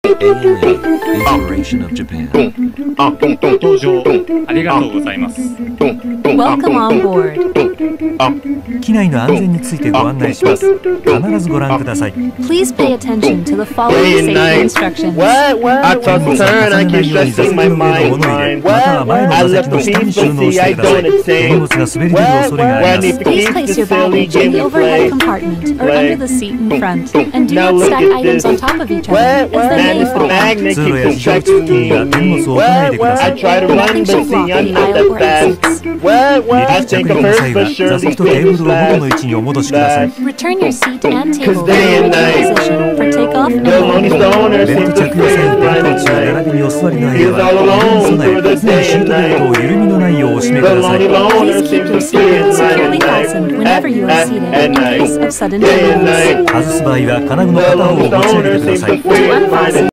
Inspiration of Japan. ご搭乗ありがとうございます。 Welcome on board. 機内の安全についてご案内します。必ずご覧ください。 Please pay attention to the following safety instructions. I toss and turn, I keep stressing my mind. I lift the piece, but see, I don't attain. Please place your baggage in the overhead compartment or under the seat in front, and do not stack items on top of each other, as they may fall. 通路や非常付近には手荷物を置かないでくださ I い。 try to run, but see, I'm not that fast. I 着 think 用 a の first, 際は but 座 surely 席とテーブルを元の位置にお戻しください。 Return your seat and table to day and the night. position for takeoff and The lonely landing. stoner ベル seems ト to 着用際 feel にベル right ト中 at 並び night. にお座りの He is 間 all は alone 備え through the 常に day シー and トベルトを night. 緩みのないようお締めく The ださ lonely い。 loner Please keep seems your to feel seatbelt right securely at fastened night. whenever you are seated At in case of sudden day and turbulence. night. 外す場合は金具の The 片方を lonely 持ち上げ stoner てくだ seems さ to い。 feel right at